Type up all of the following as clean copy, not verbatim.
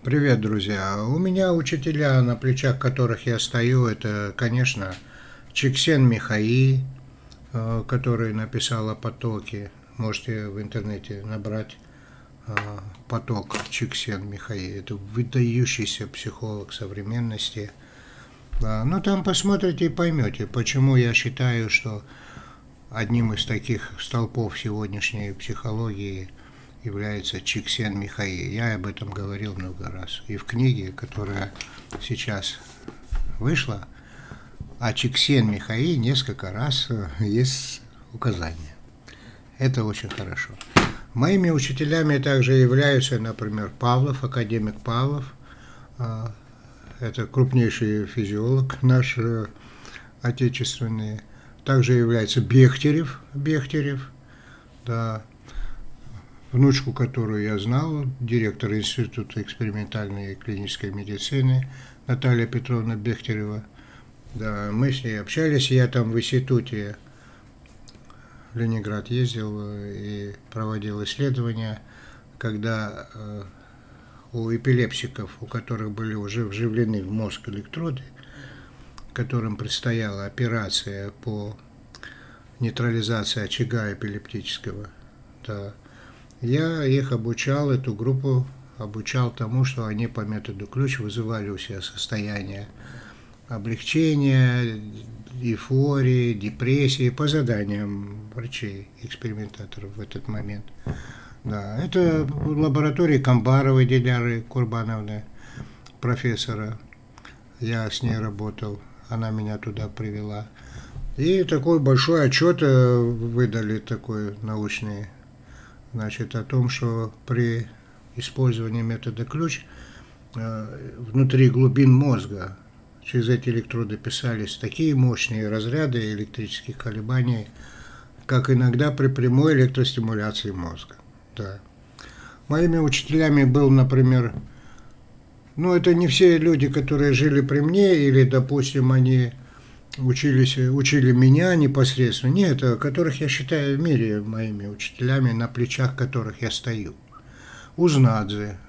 Привет, друзья! У меня учителя, на плечах которых я стою, это, конечно, Чиксент-Михаил, который написал о потоке. Можете в интернете набрать поток Чиксент-Михаил. Это выдающийся психолог современности. Да, ну, там посмотрите и поймете, почему я считаю, что одним из таких столпов сегодняшней психологии является Чиксент-Михаил. Я об этом говорил много раз. И в книге, которая сейчас вышла, о Чиксент-Михаил несколько раз есть указания. Это очень хорошо. Моими учителями также являются, например, Павлов, академик Павлов. Это крупнейший физиолог наш отечественный. Также является Бехтерев, да, внучку, которую я знал, директор Института экспериментальной и клинической медицины Наталья Петровна Бехтерева. Да, мы с ней общались, я там в институте в Ленинград ездил и проводил исследования, когда у эпилепсиков, у которых были уже вживлены в мозг электроды, которым предстояла операция по нейтрализации очага эпилептического, да, я их обучал, эту группу обучал тому, что они по методу ключ вызывали у себя состояние облегчения, эйфории, депрессии по заданиям врачей, экспериментаторов в этот момент. Да, это в лаборатории Камбаровой Диляры Курбановны, профессора. Я с ней работал, она меня туда привела. И такой большой отчет выдали, такой научный, значит, о том, что при использовании метода ключ внутри глубин мозга через эти электроды писались такие мощные разряды электрических колебаний, как иногда при прямой электростимуляции мозга. Да. Моими учителями был, например, ну, это не все люди, которые жили при мне, или, допустим, они учили меня непосредственно. Нет, которых я считаю в мире моими учителями, на плечах которых я стою. Узнадзе,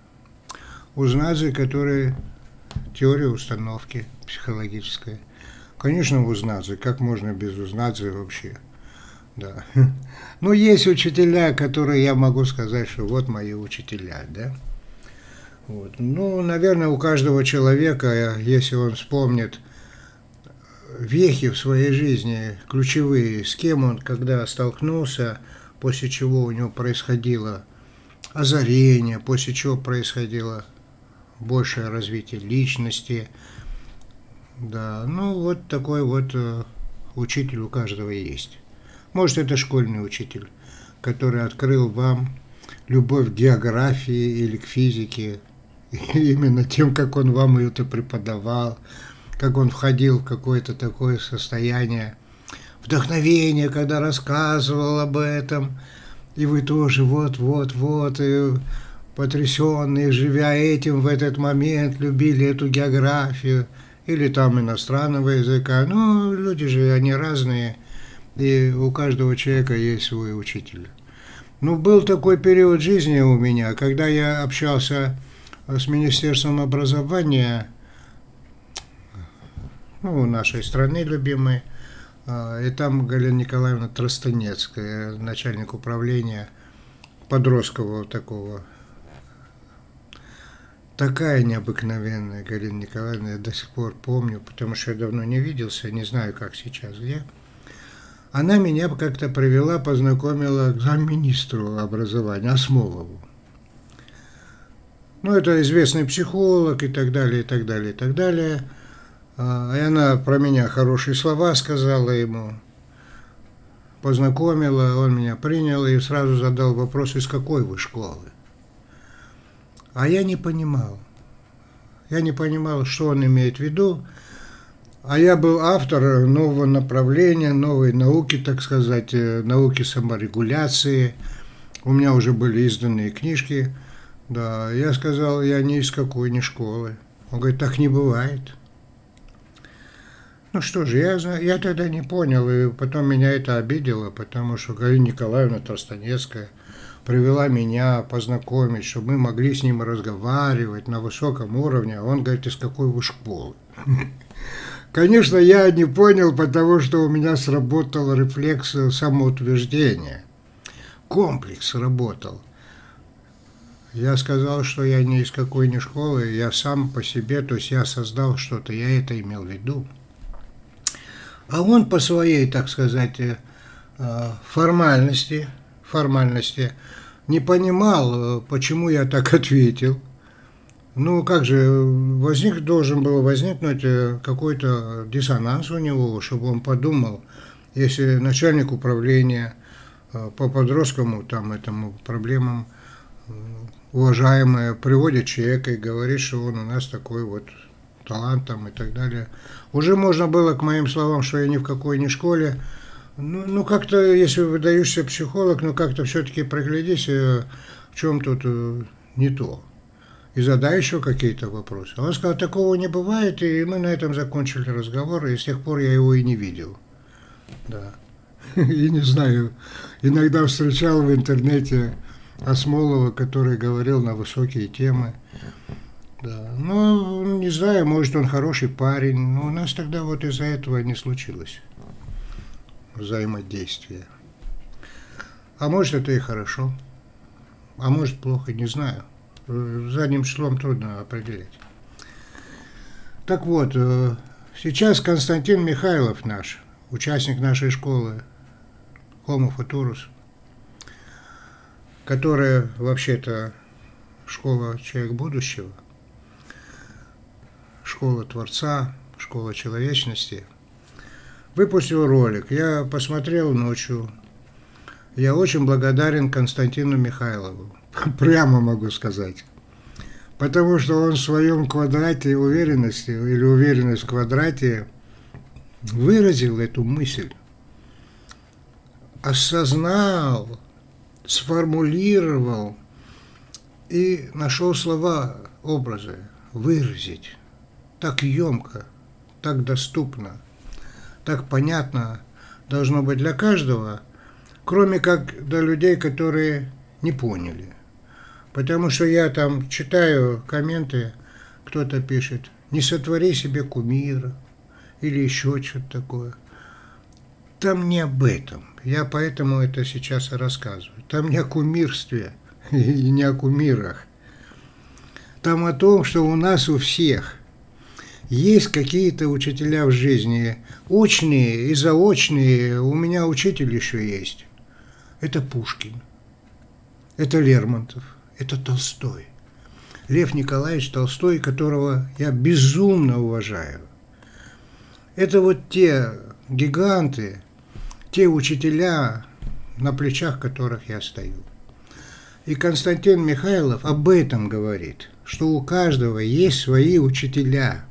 который теория установки психологической. Конечно, Узнадзе, как можно без Узнадзе вообще? Да. Но есть учителя, которые я могу сказать, что вот мои учителя, да. Вот. Ну, наверное, у каждого человека, если он вспомнит вехи в своей жизни, ключевые, с кем он когда столкнулся, после чего у него происходило озарение, после чего происходило большее развитие личности. Да, ну вот такой вот учитель у каждого есть. Может, это школьный учитель, который открыл вам любовь к географии или к физике, именно тем, как он вам это преподавал, как он входил в какое-то такое состояние вдохновения, когда рассказывал об этом, и вы тоже вот-вот-вот, потрясенные, живя этим в этот момент, любили эту географию, или там иностранного языка. Ну, люди же, они разные, и у каждого человека есть свой учитель. Ну, был такой период жизни у меня, когда я общался с Министерством образования, ну, нашей страны любимой, и там Галина Николаевна Тростенецкая, начальник управления подросткового такого. Такая необыкновенная Галина Николаевна, я до сих пор помню, потому что я давно не виделся, не знаю, как сейчас, где. Она меня как-то привела, познакомила к замминистру образования Осмолову. Ну, это известный психолог и так далее, и так далее, и так далее. И она про меня хорошие слова сказала ему, познакомила, он меня принял и сразу задал вопрос, из какой вы школы. А я не понимал. Я не понимал, что он имеет в виду. А я был автор нового направления, новой науки, так сказать, науки саморегуляции. У меня уже были изданные книжки. Да, я сказал, я ни из какой ни школы. Он говорит, так не бывает. Ну что же, я тогда не понял, и потом меня это обидело, потому что Галина Николаевна Тростенецкая привела меня познакомить, чтобы мы могли с ним разговаривать на высоком уровне. Он говорит, из какой вы школы? Конечно, я не понял, потому что у меня сработал рефлекс самоутверждения. Комплекс работал. Я сказал, что я ни из какой ни школы, я сам по себе, то есть я создал что-то, я это имел в виду. А он по своей, так сказать, формальности не понимал, почему я так ответил. Ну, как же, должен был возникнуть какой-то диссонанс у него, чтобы он подумал, если начальник управления по подростковому там этому проблемам, уважаемая, приводит человека и говорит, что он у нас такой вот талант там и так далее. Уже можно было к моим словам, что я ни в какой ни школе. Ну как-то, если выдаешься психолог, ну как-то все-таки проглядись, в чем тут не то. И задай еще какие-то вопросы. Он сказал, такого не бывает, и мы на этом закончили разговор, и с тех пор я его и не видел. Да. И не знаю, иногда встречал в интернете Осмолова, который говорил на высокие темы. Да. Ну, не знаю, может, он хороший парень, но у нас тогда вот из-за этого не случилось взаимодействия. А может, это и хорошо, а может, плохо, не знаю. Задним числом трудно определять. Так вот, сейчас Константин Михайлов наш, участник нашей школы Homo Futurus, которая вообще-то школа человек будущего, школа Творца, школа человечности, выпустил ролик. Я посмотрел ночью. Я очень благодарен Константину Михайлову. Прямо могу сказать. Потому что он в своем квадрате уверенности, или уверенность в квадрате, выразил эту мысль. Осознал, сформулировал и нашел слова, образы выразить. Так емко, так доступно, так понятно должно быть для каждого, кроме как для людей, которые не поняли. Потому что я там читаю комменты, кто-то пишет, не сотвори себе кумира или еще что-то такое. Там не об этом. Я поэтому это сейчас и рассказываю. Там не о кумирстве и не о кумирах. Там о том, что у нас у всех есть какие-то учителя в жизни, очные и заочные. У меня учитель еще есть. Это Пушкин, это Лермонтов, это Толстой. Лев Николаевич Толстой, которого я безумно уважаю. Это вот те гиганты, те учителя, на плечах которых я стою. И Константин Михайлов об этом говорит, что у каждого есть свои учителя.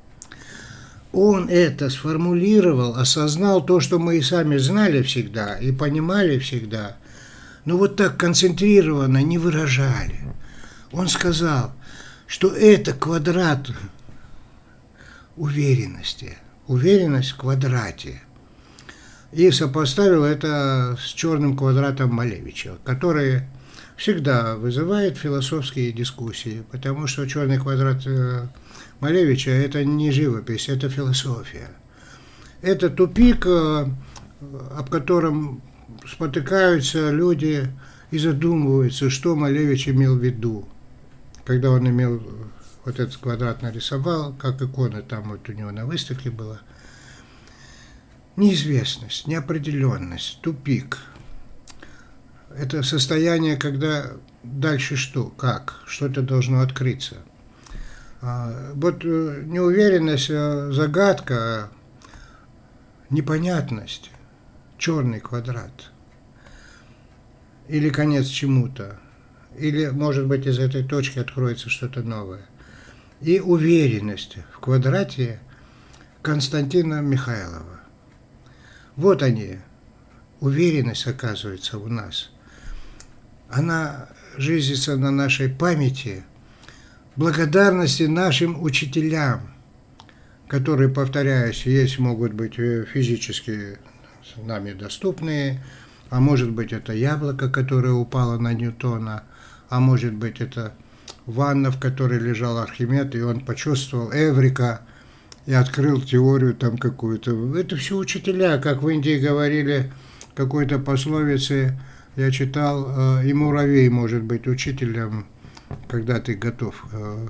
Он это сформулировал, осознал то, что мы и сами знали всегда, и понимали всегда, но вот так концентрированно не выражали. Он сказал, что это квадрат уверенности, уверенность в квадрате. И сопоставил это с черным квадратом Малевича, который всегда вызывает философские дискуссии, потому что черный квадрат Малевича – это не живопись, это философия. Это тупик, об котором спотыкаются люди и задумываются, что Малевич имел в виду, когда он имел вот этот квадрат нарисовал, как икона там вот у него на выставке была. Неизвестность, неопределенность, тупик. Это состояние, когда дальше что, как, что-то должно открыться. Вот неуверенность, загадка, непонятность, черный квадрат. Или конец чему-то. Или, может быть, из этой точки откроется что-то новое. И уверенность в квадрате Константина Михайлова. Вот они, уверенность, оказывается, у нас. Она жизнится на нашей памяти, благодарности нашим учителям, которые, повторяюсь, есть, могут быть физически нами доступные, А может быть, это яблоко, которое упало на Ньютона, а может быть, это ванна, в которой лежал Архимед, и он почувствовал эврика и открыл теорию там какую-то. Это все учителя, как в Индии говорили какой-то пословице, я читал, и муравей может быть учителем, когда ты готов,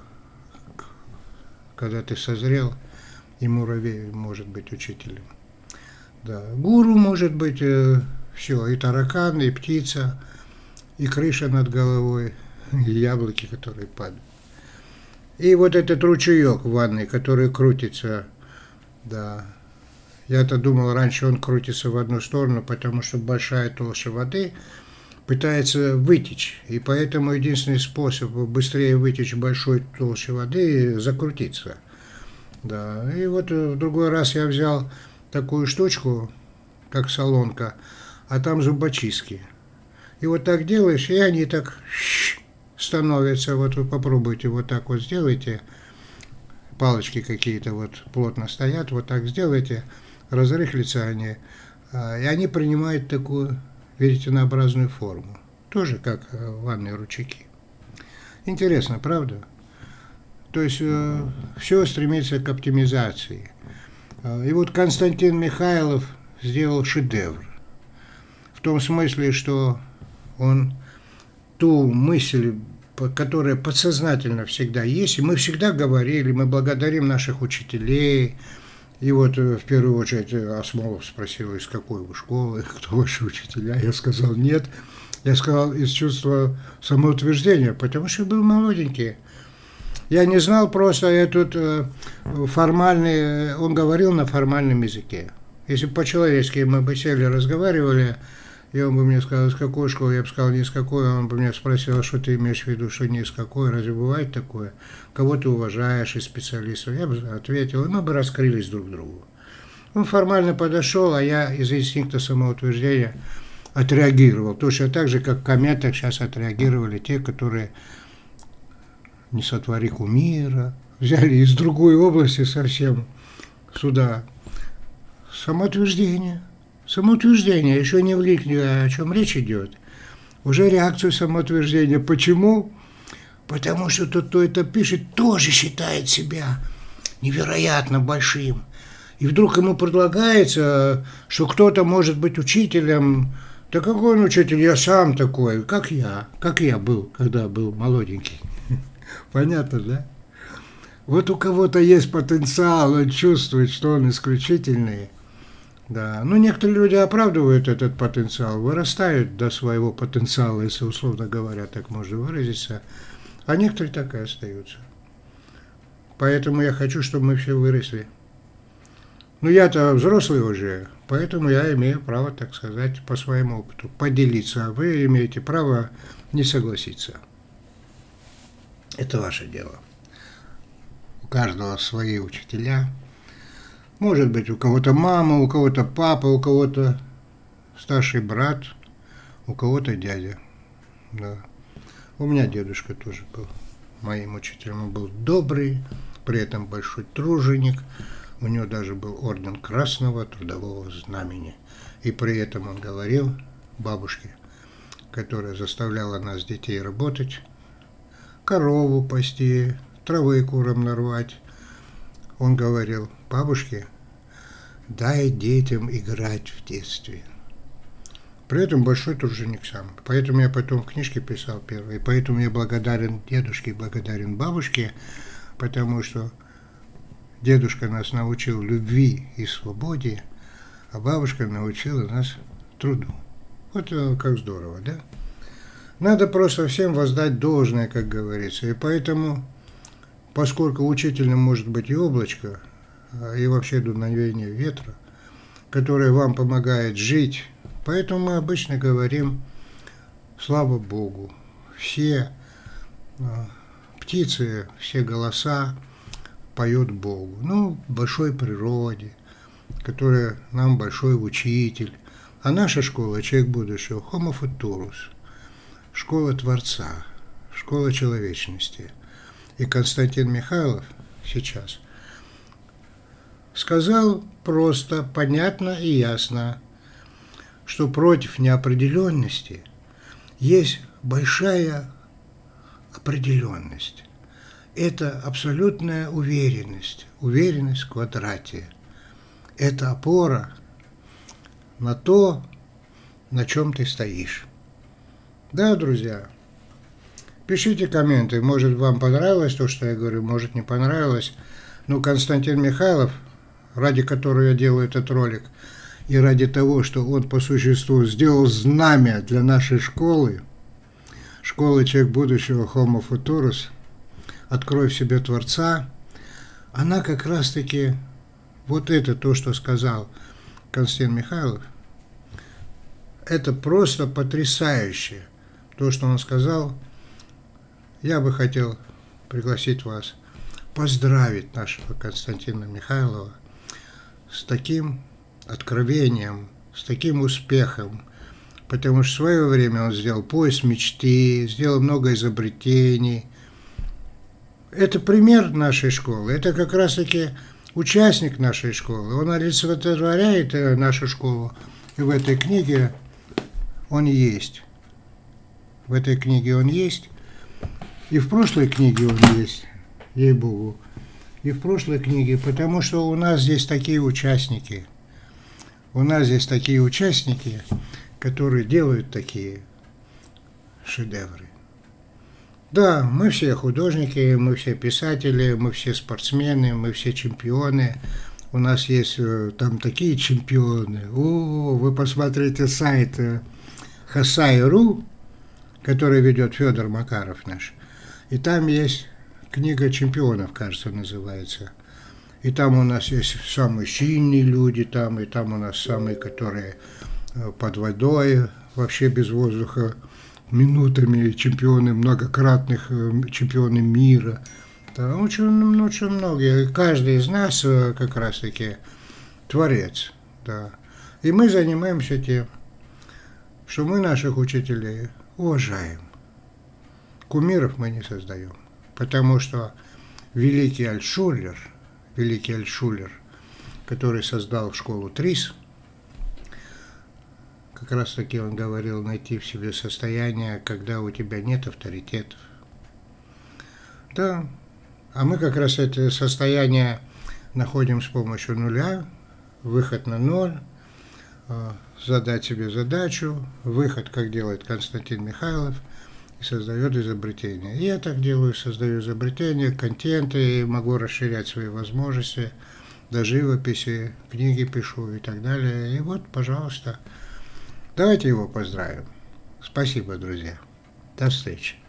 когда ты созрел, и муравей может быть учителем. Да. Гуру может быть все, и таракан, и птица, и крыша над головой, и яблоки, которые падают. И вот этот ручеек в ванной, который крутится, да. Я-то думал, раньше он крутится в одну сторону, потому что большая толща воды пытается вытечь. И поэтому единственный способ быстрее вытечь большой толще воды – закрутиться. Да. И вот в другой раз я взял такую штучку, как солонка, а там зубочистки. И вот так делаешь, и они так становятся. Вот вы попробуйте, вот так вот сделайте. Палочки какие-то вот плотно стоят, вот так сделайте, разрыхлятся они, и они принимают такую веретенообразную форму. Тоже как ванные ручейки. Интересно, правда? То есть все стремится к оптимизации. И вот Константин Михайлов сделал шедевр. В том смысле, что он ту мысль, которая подсознательно всегда есть, и мы всегда говорили, мы благодарим наших учителей. И вот в первую очередь Асмолов спросил, из какой вы школы, кто ваши учителя. Я сказал нет. Я сказал из чувства самоутверждения, потому что был молоденький. Я не знал просто этот формальный, он говорил на формальном языке. Если бы по-человечески мы бы сели, разговаривали, и он бы мне сказал, из какой школы, я бы сказал, ни из какой, он бы меня спросил, а что ты имеешь в виду, что ни из какой, разве бывает такое? Кого ты уважаешь из специалистов? Я бы ответил, и мы бы раскрылись друг другу. Он формально подошел, а я из инстинкта самоутверждения отреагировал. Точно так же, как в комментах сейчас отреагировали те, которые не сотвори кумира, взяли из другой области совсем сюда. Самоутверждение. Самоутверждение, еще не вникли, о чем речь идет. Уже реакцию самоутверждения. Почему? Потому что тот, кто это пишет, тоже считает себя невероятно большим. И вдруг ему предлагается, что кто-то может быть учителем. Да какой он учитель? Я сам такой, как я был, когда был молоденький. Понятно, да? Вот у кого-то есть потенциал, он чувствует, что он исключительный. Да, ну некоторые люди оправдывают этот потенциал, вырастают до своего потенциала, если условно говоря, так можно выразиться, а некоторые так и остаются. Поэтому я хочу, чтобы мы все выросли. Ну я-то взрослый уже, поэтому я имею право, так сказать, по своему опыту поделиться, а вы имеете право не согласиться. Это ваше дело. У каждого свои учителя. Может быть, у кого-то мама, у кого-то папа, у кого-то старший брат, у кого-то дядя. Да. У меня дедушка тоже был моим учителем. Он был добрый, при этом большой труженик. У него даже был орден Красного Трудового Знамени. И при этом он говорил бабушке, которая заставляла нас, детей, работать, корову пасти, травы курам нарвать. Он говорил: бабушке, дай детям играть в детстве. При этом большой труженик сам. Поэтому я потом книжки писал первые. Поэтому я благодарен дедушке, благодарен бабушке, потому что дедушка нас научил любви и свободе, а бабушка научила нас труду. Вот как здорово, да? Надо просто всем воздать должное, как говорится. И поэтому, поскольку учителем может быть и облачко, и вообще дуновение ветра, которое вам помогает жить, поэтому мы обычно говорим «Слава Богу». Все птицы, все голоса поют Богу. Ну, большой природе, которая нам большой учитель. А наша школа, человек будущего, Homo Futurus, школа Творца, школа человечности. И Константин Михайлов сейчас сказал просто, понятно и ясно, что против неопределенности есть большая определенность. Это абсолютная уверенность, уверенность в квадрате. Это опора на то, на чем ты стоишь. Да, друзья, пишите комменты, может вам понравилось то, что я говорю, может не понравилось. Но Константин Михайлов, ради которого я делаю этот ролик, и ради того, что он по существу сделал знамя для нашей школы, школы «Человек будущего» Homo Futurus, «Открой в себе Творца», она как раз-таки, вот это то, что сказал Константин Михайлов, это просто потрясающе, то, что он сказал. Я бы хотел пригласить вас поздравить нашего Константина Михайлова с таким откровением, с таким успехом, потому что в свое время он сделал «Поезд мечты», сделал много изобретений. Это пример нашей школы, это как раз-таки участник нашей школы. Он олицетворяет нашу школу, и в этой книге он есть. В этой книге он есть, и в прошлой книге он есть, ей-богу, и в прошлой книге, потому что у нас здесь такие участники. У нас здесь такие участники, которые делают такие шедевры. Да, мы все художники, мы все писатели, мы все спортсмены, мы все чемпионы. У нас есть там такие чемпионы. О, вы посмотрите сайт Хасай.ру, который ведет Федор Макаров наш. И там есть книга чемпионов, кажется, называется. И там у нас есть самые сильные люди, и там у нас самые, которые под водой, вообще без воздуха, минутами чемпионы, многократных чемпионы мира. Да, очень многие. Каждый из нас как раз-таки творец. Да. И мы занимаемся тем, что мы наших учителей уважаем. Кумиров мы не создаем. Потому что великий Альтшулер, который создал школу ТРИС, как раз таки он говорил найти в себе состояние, когда у тебя нет авторитетов. Да, а мы как раз это состояние находим с помощью нуля, выход на ноль, задать себе задачу, выход, как делает Константин Михайлов, и создает изобретения. И я так делаю, создаю изобретения, контенты, могу расширять свои возможности, до живописи, книги пишу и так далее. И вот, пожалуйста, давайте его поздравим. Спасибо, друзья. До встречи.